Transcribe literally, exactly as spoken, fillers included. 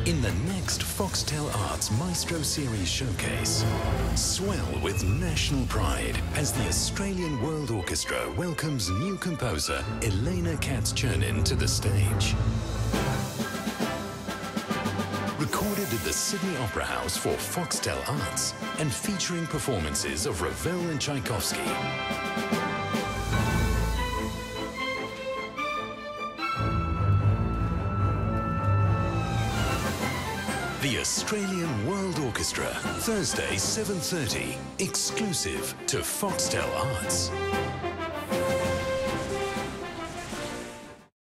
In the next Foxtel Arts Maestro Series showcase, swell with national pride as the Australian World Orchestra welcomes new composer Kats-Chernin to the stage. Recorded at the Sydney Opera House for Foxtel Arts and featuring performances of Ravel and Tchaikovsky. The Australian World Orchestra, Thursday, seven thirty, exclusive to Foxtel Arts.